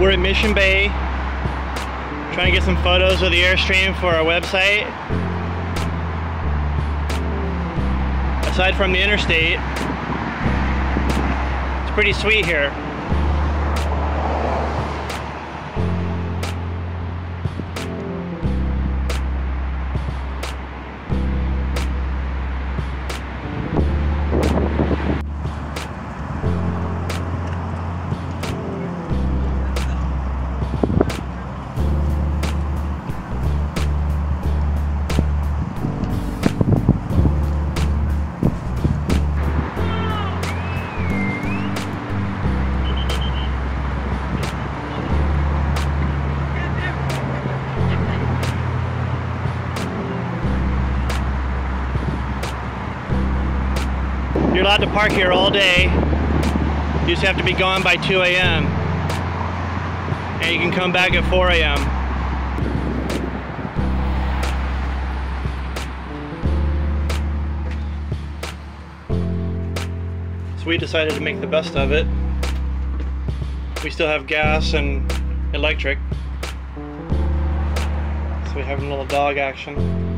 We're in Mission Bay, trying to get some photos of the Airstream for our website. Aside from the interstate, it's pretty sweet here. You're allowed to park here all day. You just have to be gone by 2 a.m. and you can come back at 4 a.m. So we decided to make the best of it. We still have gas and electric. So we're having a little dog action.